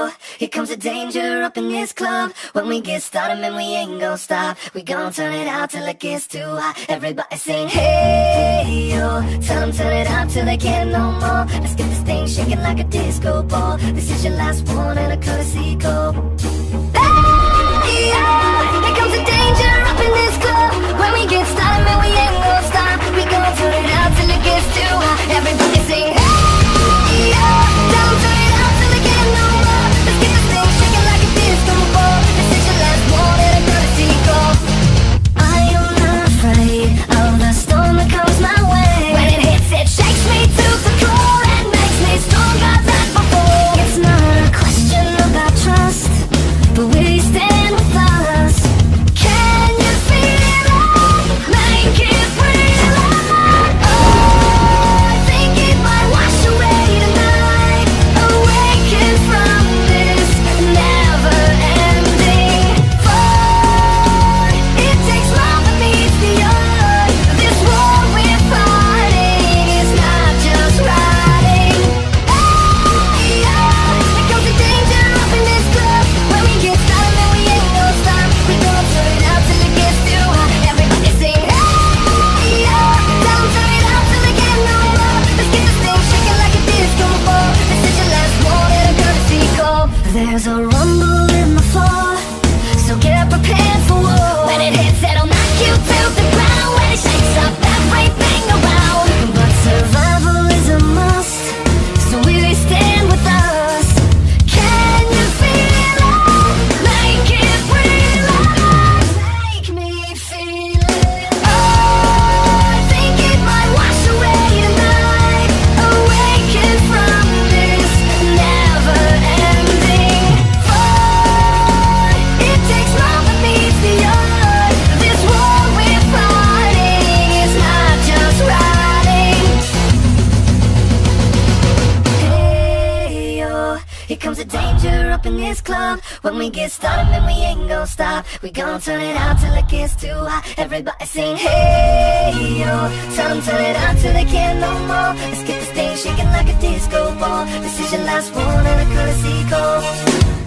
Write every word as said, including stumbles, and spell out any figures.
yo, here comes the danger up in this club. When we get started, man, we ain't gon' stop. We gon' turn it out till it gets too hot. Everybody sing, hey, yo. Tell them turn it out till they can't no more. Let's get this thing shaking like a disco ball. This is your last one and a courtesy call. Hey, yo, here comes the danger up in this club. When we get started, man, we ain't gon' stop. We gon' turn it out till it gets too hot. Everybody sing, hey, yo. Tell them turn it out till they can't no more. Let's get this thing shaking like a disco ball. This is your last one and a courtesy call. I am not afraid of the storm that comes my way. When it hits, it shakes me to the core and makes me stronger than before. It's not a question about trust, but will you stand with us? Can you feel it? Make it real. Oh, I think it might wash away tonight. Awaken from this never-ending fight. It takes love that meets the earth. This war we're fighting is not just riding. Hey, yeah, here comes the danger up in this club. When we get started, man, we ain't gon' stop. We gon' turn it out till it gets too hot. Everybody sing, hey, yeah. Tell them turn it out till they can't no more. Let's get this thing shaking like a disco ball. This is your last one and a courtesy call. There's a rumble in the floor, so get prepared for war. When it hits, it'll knock you to the ground. When it shakes up everything around. But survival is a must, so will you stand with us? Can you feel it? Make it real. Make me feel it. Oh, I think it might wash away tonight. Awaken from this never-ending fight. It takes love that meets the earth. This war we're fighting is not just riding. Hey, yo, here comes the danger up in this club. When we get started, man, we ain't gon' stop. We gon' turn it out till it gets too hot. Everybody sing, hey, yo. Tell them turn it out till they can't no more. Let's get this thing shaking like a disco ball. This is your last one and a courtesy call.